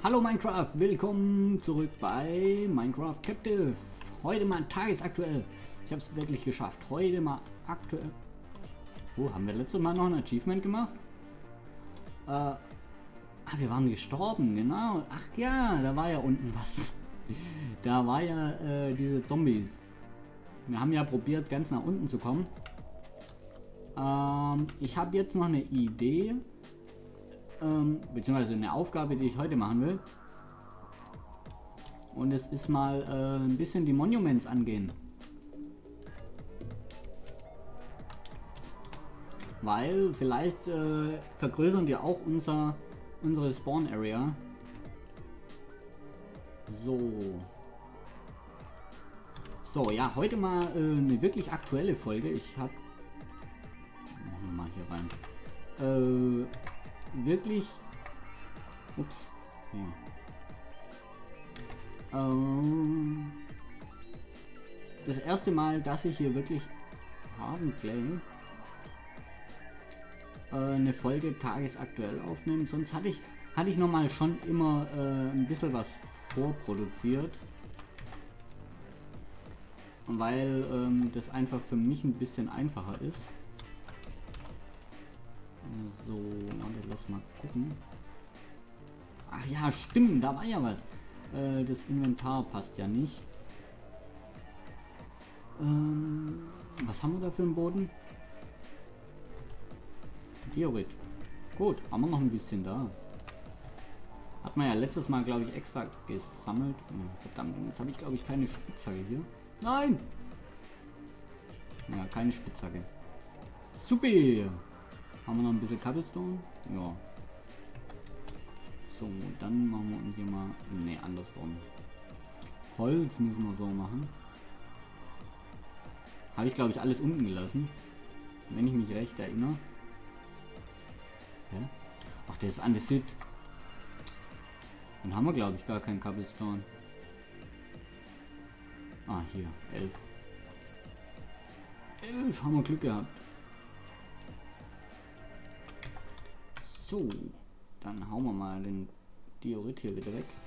Hallo Minecraft, willkommen zurück bei Minecraft Captive. Heute mal tagesaktuell. Ich habe es wirklich geschafft. Heute mal aktuell. Oh, haben wir letztes Mal noch ein Achievement gemacht? Wir waren gestorben, genau. Ach ja, da war ja unten was. Da war ja diese Zombies. Wir haben ja probiert, ganz nach unten zu kommen. Ich habe jetzt noch eine Idee. Beziehungsweise eine Aufgabe, die ich heute machen will. Und es ist mal ein bisschen die Monuments angehen. Weil vielleicht vergrößern die auch unsere Spawn Area. So, ja, heute mal eine wirklich aktuelle Folge. Ich habe... Machen wir mal hier rein. Wirklich... Ups. Ja. Das erste Mal, dass ich hier wirklich Hardenplay eine Folge tagesaktuell aufnehme. Sonst hatte ich normal schon immer ein bisschen was vorproduziert. Weil das einfach für mich ein bisschen einfacher ist. So, warte, lass mal gucken. Ach ja, stimmt, da war ja was. Das Inventar passt ja nicht. Was haben wir da für einen Boden? Diorit. Gut, haben wir noch ein bisschen da. Hat man ja letztes Mal, glaube ich, extra gesammelt. Verdammt, jetzt habe ich, glaube ich, keine Spitzhacke hier. Nein! Ja, keine Spitzhacke. Super! Haben wir noch ein bisschen Cobblestone? Ja. So, dann machen wir uns hier mal... Ne, andersrum. Holz müssen wir so machen. Habe ich, glaube ich, alles unten gelassen. Wenn ich mich recht erinnere. Hä? Ach, der ist Andesit. Dann haben wir, glaube ich, gar keinen Cobblestone. Ah, hier. 11. 11 haben wir Glück gehabt. So, dann hauen wir mal den Diorit hier wieder weg.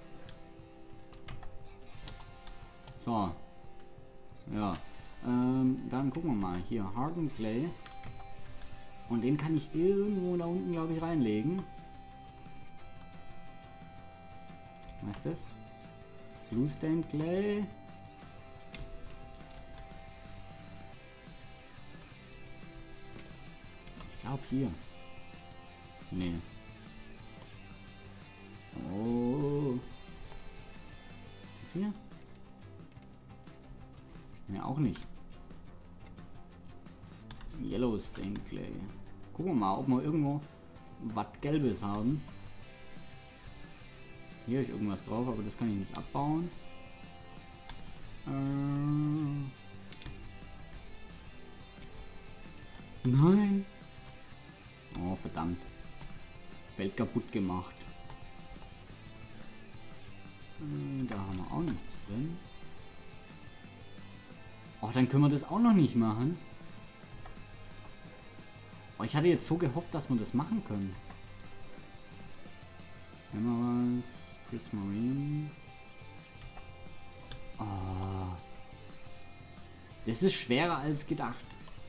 So. Ja. Dann gucken wir mal. Hier, Hardened Clay. Und den kann ich irgendwo da unten, glaube ich, reinlegen. Was ist das? Blue Stained Clay. Ich glaube hier. Nee. Oh. Ist hier? Ne, auch nicht. Yellow Stained Clay. Gucken wir mal, ob wir irgendwo was Gelbes haben. Hier ist irgendwas drauf, aber das kann ich nicht abbauen. Nein. Oh, verdammt. Welt kaputt gemacht. Da haben wir auch nichts drin. Oh, dann können wir das auch noch nicht machen. Oh, ich hatte jetzt so gehofft, dass wir das machen können. Emeralds, Prismarine. Oh. Das ist schwerer als gedacht.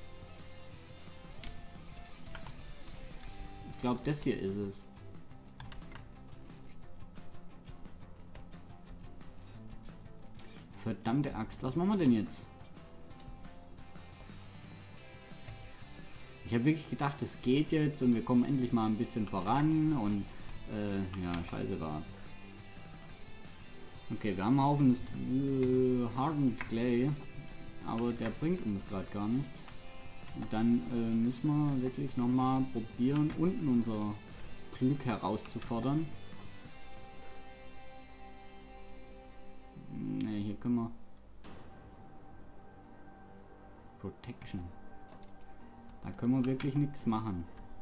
Ich glaube, das hier ist es. Verdammte Axt, was machen wir denn jetzt? Ich habe wirklich gedacht, es geht jetzt und wir kommen endlich mal ein bisschen voran und ja, scheiße war's. Okay, wir haben einen Haufen Hardened Clay, aber der bringt uns gerade gar nichts. Und dann müssen wir wirklich nochmal probieren, unten unser Glück herauszufordern. Ne, hier können wir... Protection. Da können wir wirklich nichts machen.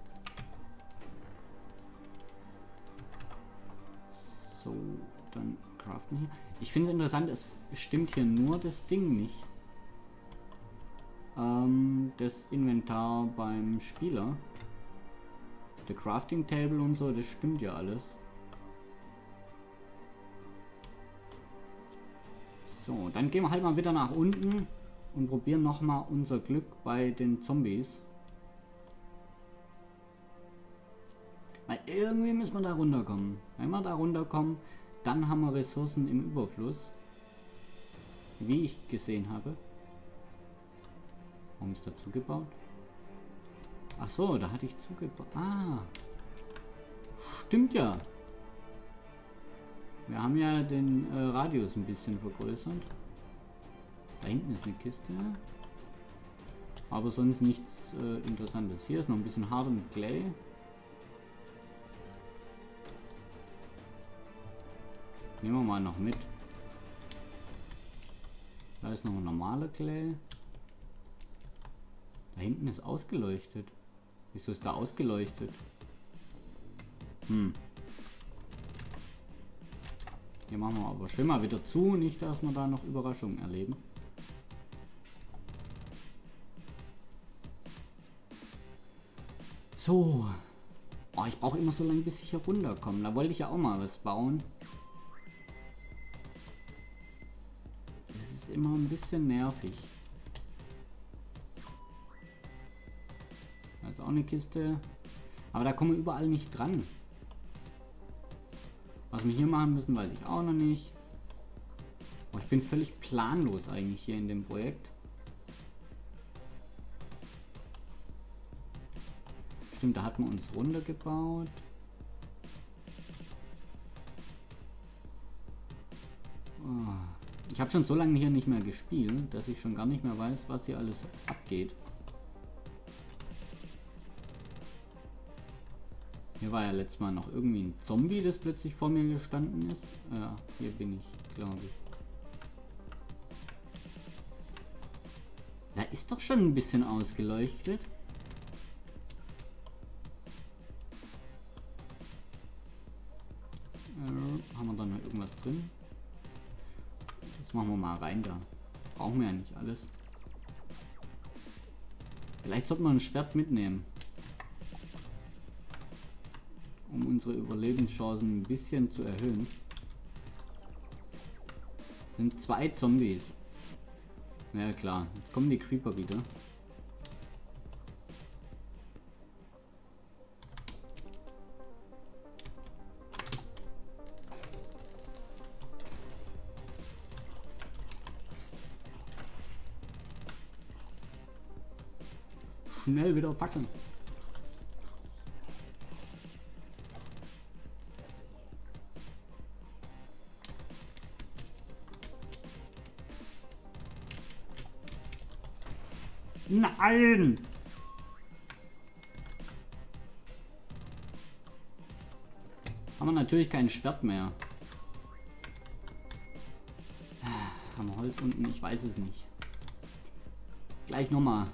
So, dann craften hier. Ich finde es interessant, es stimmt hier nur das Ding nicht. Das Inventar beim Spieler. Der Crafting Table und so, das stimmt ja alles. So, dann gehen wir halt mal wieder nach unten und probieren nochmal unser Glück bei den Zombies. Weil irgendwie müssen wir da runterkommen. Wenn wir da runterkommen, dann haben wir Ressourcen im Überfluss. Wie ich gesehen habe. Warum ist da zugebaut? Ach so, da hatte ich zugebaut. Ah. Stimmt ja. Wir haben ja den Radius ein bisschen vergrößert. Da hinten ist eine Kiste. Aber sonst nichts Interessantes. Hier ist noch ein bisschen Hardened Clay. Nehmen wir mal noch mit. Da ist noch ein normaler Clay. Da hinten ist ausgeleuchtet. Wieso ist da ausgeleuchtet? Hier machen wir aber schön mal wieder zu. Nicht, dass wir da noch Überraschungen erleben. So. Oh, ich brauche immer so lange, bis ich hier runterkomme. Da wollte ich ja auch mal was bauen. Das ist immer ein bisschen nervig. Da ist auch eine Kiste. Aber da kommen wir überall nicht dran. Was wir hier machen müssen, weiß ich auch noch nicht. Oh, ich bin völlig planlos eigentlich hier in dem Projekt. Stimmt, da hat man uns runtergebaut. Oh. Ich habe schon so lange hier nicht mehr gespielt, dass ich schon gar nicht mehr weiß, was hier alles abgeht. Hier war ja letztes Mal noch irgendwie ein Zombie, das plötzlich vor mir gestanden ist. Ja, hier bin ich, glaube ich. Da ist doch schon ein bisschen ausgeleuchtet. Haben wir da noch irgendwas drin? Das machen wir mal rein da. Brauchen wir ja nicht alles. Vielleicht sollte man ein Schwert mitnehmen. Um unsere Überlebenschancen ein bisschen zu erhöhen. Das sind 2 Zombies. Ja klar, jetzt kommen die Creeper wieder. Schnell wieder packen. Nein! Haben wir natürlich kein Schwert mehr. Haben wir Holz unten? Ich weiß es nicht. Gleich nochmal.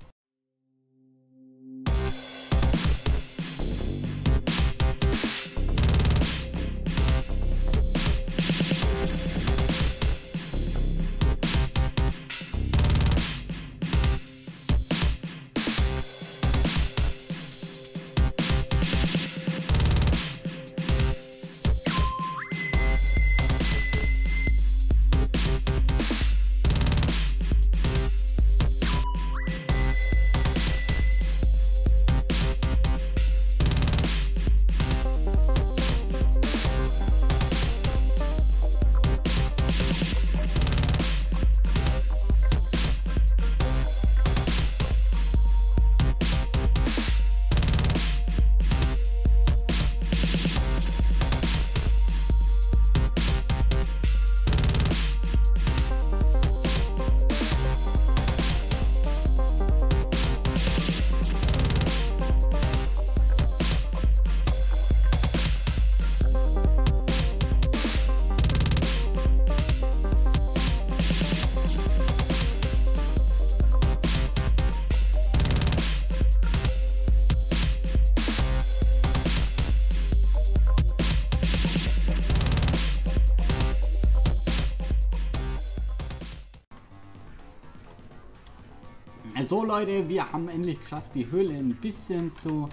So Leute, wir haben endlich geschafft, die Höhle ein bisschen zu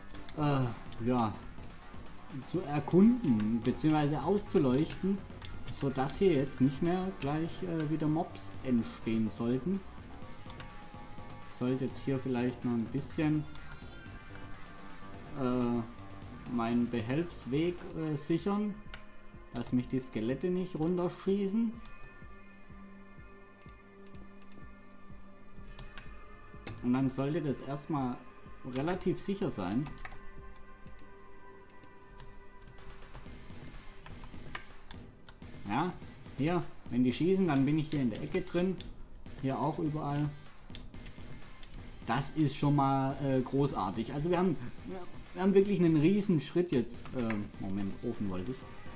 ja, zu erkunden bzw. auszuleuchten. so dass hier jetzt nicht mehr gleich wieder Mobs entstehen sollten. Ich sollte jetzt hier vielleicht noch ein bisschen meinen Behelfsweg sichern, dass mich die Skelette nicht runterschießen. Und dann sollte das erstmal relativ sicher sein. Ja, hier, wenn die schießen, dann bin ich hier in der Ecke drin. Hier auch überall. Das ist schon mal großartig. Also wir haben wirklich einen riesen Schritt jetzt. Moment, Ofen wollte ich.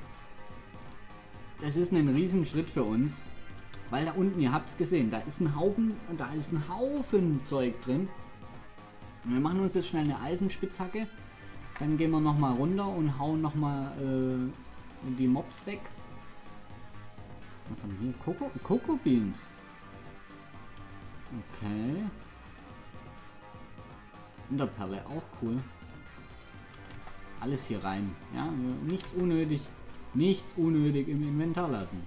Das ist ein riesen Schritt für uns. Weil da unten, ihr habt es gesehen, da ist ein Haufen Zeug drin. Und wir machen uns jetzt schnell eine Eisenspitzhacke. Dann gehen wir nochmal runter und hauen nochmal die Mobs weg. Was haben wir hier? Coco Beans. Okay. Unterperle, auch cool. Alles hier rein. Ja, nichts unnötig im Inventar lassen.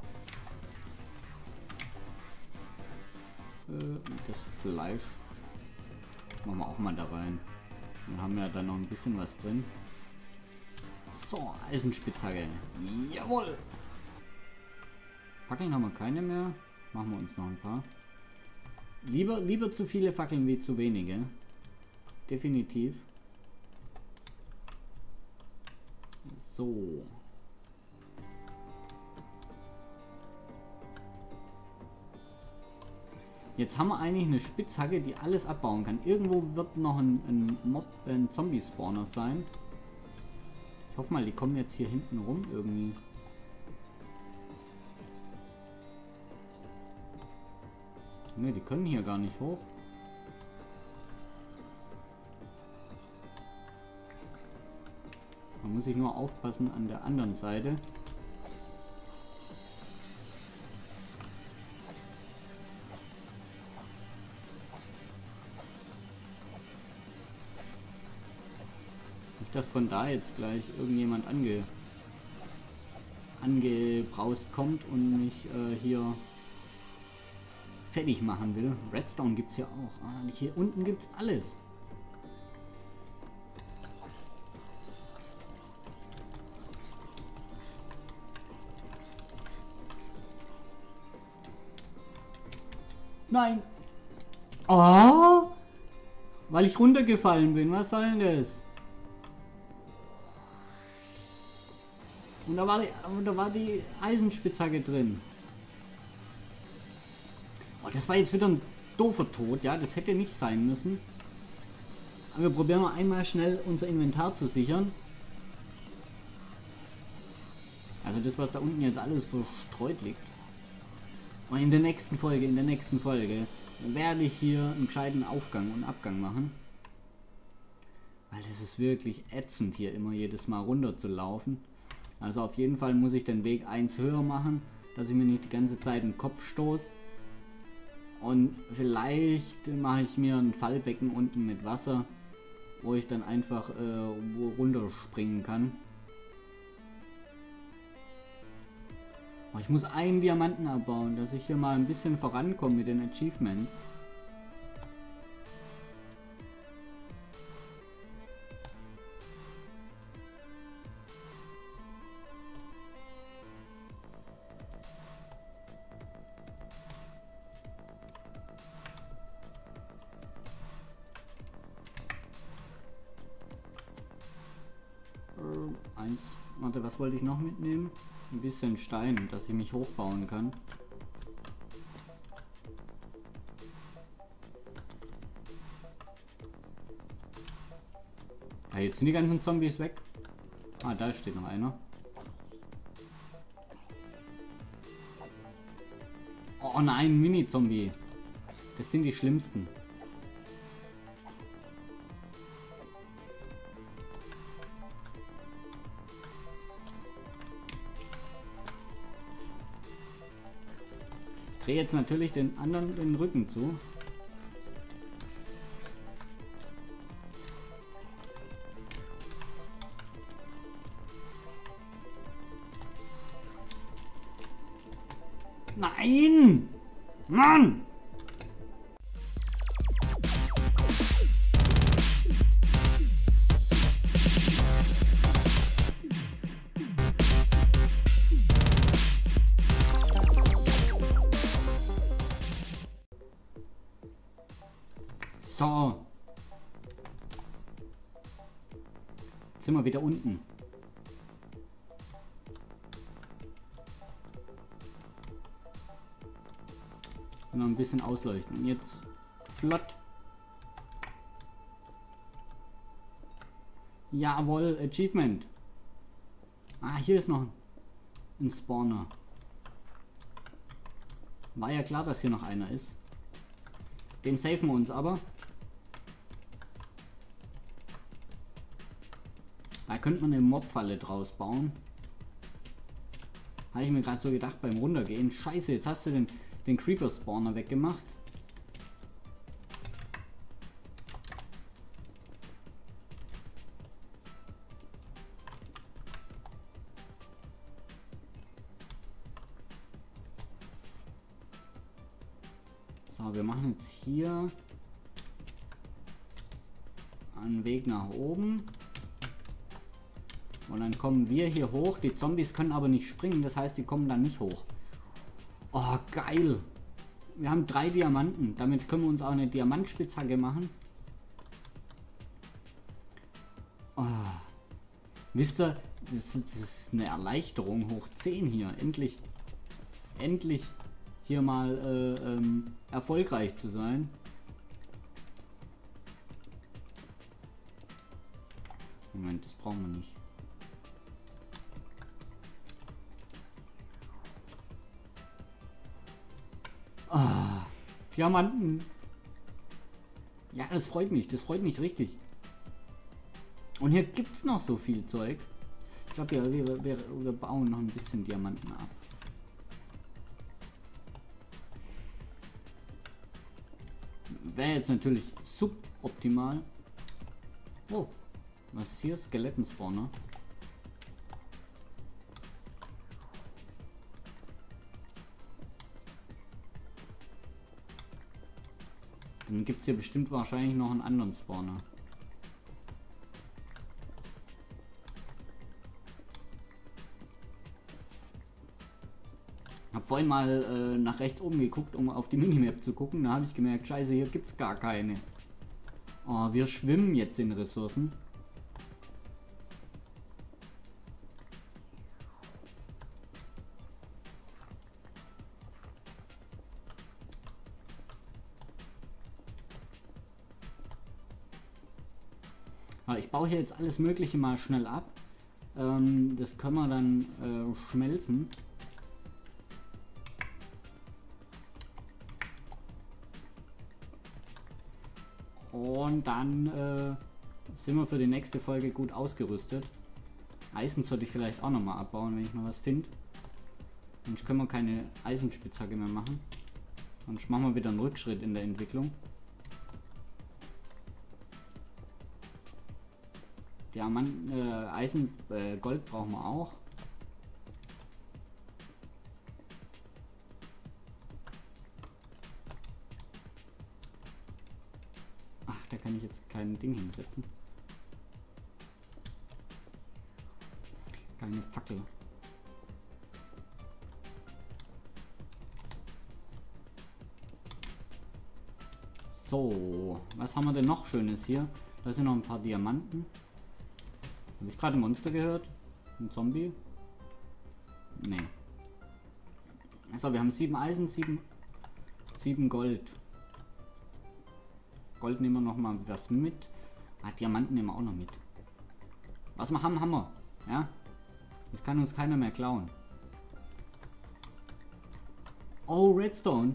Das Fleisch machen wir auch mal da rein. Dann haben wir dann noch ein bisschen was drin. So, Eisenspitzhacke. Jawohl! Fackeln haben wir keine mehr. Machen wir uns noch ein paar. Lieber zu viele Fackeln wie zu wenige. Definitiv. So. Jetzt haben wir eigentlich eine Spitzhacke, die alles abbauen kann. Irgendwo wird noch ein Zombie-Spawner sein. Ich hoffe mal, die kommen jetzt hier hinten rum irgendwie. Ne, die können hier gar nicht hoch. Man muss sich nur aufpassen an der anderen Seite. Nicht, dass von da jetzt gleich irgendjemand angebraust kommt und mich hier fertig machen will. Redstone gibt es ja auch. Ah, hier unten gibt es alles. Nein. Oh! Weil ich runtergefallen bin. Was soll denn das? Und da war die Eisenspitzhacke drin. Oh, das war jetzt wieder ein doofer Tod. Ja, das hätte nicht sein müssen. Aber wir probieren mal einmal schnell unser Inventar zu sichern. Also das, was da unten jetzt alles verstreut liegt. Und in der nächsten Folge werde ich hier einen gescheiten Aufgang und Abgang machen. Weil das ist wirklich ätzend, hier immer jedes Mal runter zu laufen. Also auf jeden Fall muss ich den Weg 1 höher machen, dass ich mir nicht die ganze Zeit den Kopf stoße. Und vielleicht mache ich mir ein Fallbecken unten mit Wasser, wo ich dann einfach runterspringen kann. Oh, ich muss einen Diamanten abbauen, dass ich hier mal ein bisschen vorankomme mit den Achievements. Warte, was wollte ich noch mitnehmen? Ein bisschen Stein, dass ich mich hochbauen kann. Ah, jetzt sind die ganzen Zombies weg. Ah, da steht noch einer. Oh nein, Mini-Zombie. Das sind die schlimmsten. Ich drehe jetzt natürlich den anderen den Rücken zu. Nein! Mann! So. Jetzt sind wir wieder unten. Und noch ein bisschen ausleuchten. Und jetzt flott. Jawohl, Achievement. Ah, hier ist noch ein Spawner. War ja klar, dass hier noch einer ist. Den safen wir uns aber. Da könnte man eine Mobfalle draus bauen. Habe ich mir gerade so gedacht beim Runtergehen. Scheiße, jetzt hast du den Creeper-Spawner weggemacht. So, wir machen jetzt hier einen Weg nach oben. Und dann kommen wir hier hoch. Die Zombies können aber nicht springen, das heißt, die kommen dann nicht hoch. Oh, geil. Wir haben 3 Diamanten. Damit können wir uns auch eine Diamantspitzhacke machen. Oh. Wisst ihr, das ist eine Erleichterung hoch 10 hier. Endlich hier mal erfolgreich zu sein. Moment, das brauchen wir nicht. Ah, Diamanten. Ja, das freut mich richtig. Und hier gibt es noch so viel Zeug. Ich glaube, wir bauen noch ein bisschen Diamanten ab. Wäre jetzt natürlich suboptimal. Oh, was ist hier? Skeletten-Spawner. Dann gibt es hier bestimmt wahrscheinlich noch einen anderen Spawner. Hab vorhin mal nach rechts oben geguckt, um auf die Minimap zu gucken. Da habe ich gemerkt, scheiße, hier gibt es gar keine. Oh, wir schwimmen jetzt in Ressourcen. Ich baue hier jetzt alles Mögliche mal schnell ab. Das können wir dann schmelzen. Und dann sind wir für die nächste Folge gut ausgerüstet. Eisen sollte ich vielleicht auch noch mal abbauen, wenn ich noch was finde. Sonst können wir keine Eisenspitzhacke mehr machen. Sonst machen wir wieder einen Rückschritt in der Entwicklung. Diamant, Eisen, Gold brauchen wir auch. Ach, da kann ich jetzt kein Ding hinsetzen. Keine Fackel. So, was haben wir denn noch Schönes hier? Da sind noch ein paar Diamanten. Habe ich gerade ein Monster gehört? Ein Zombie? Nee. Also wir haben 7 Eisen, 7 Gold. Gold nehmen wir noch mal was mit. Ah, Diamanten nehmen wir auch noch mit. Was wir haben, haben wir. Ja? Das kann uns keiner mehr klauen. Oh, Redstone.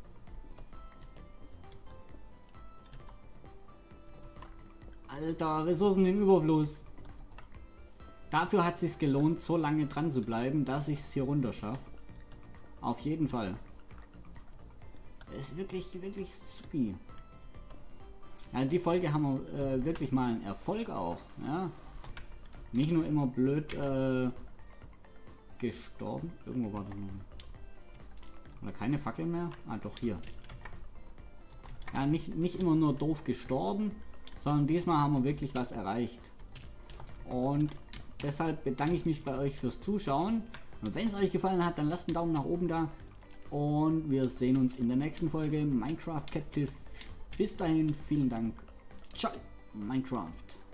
Alter, Ressourcen im Überfluss. Dafür hat es sich gelohnt, so lange dran zu bleiben, dass ich es hier runter schaffe. Auf jeden Fall. Das ist wirklich supi. Ja, die Folge haben wir wirklich mal einen Erfolg auch. Ja? Nicht nur immer blöd gestorben. Irgendwo war das noch. Oder keine Fackel mehr? Ah, doch hier. Ja, nicht immer nur doof gestorben, sondern diesmal haben wir wirklich was erreicht. Und deshalb bedanke ich mich bei euch fürs Zuschauen. Und wenn es euch gefallen hat, dann lasst einen Daumen nach oben da. Und wir sehen uns in der nächsten Folge Minecraft Captive. Bis dahin, vielen Dank. Ciao, Minecraft.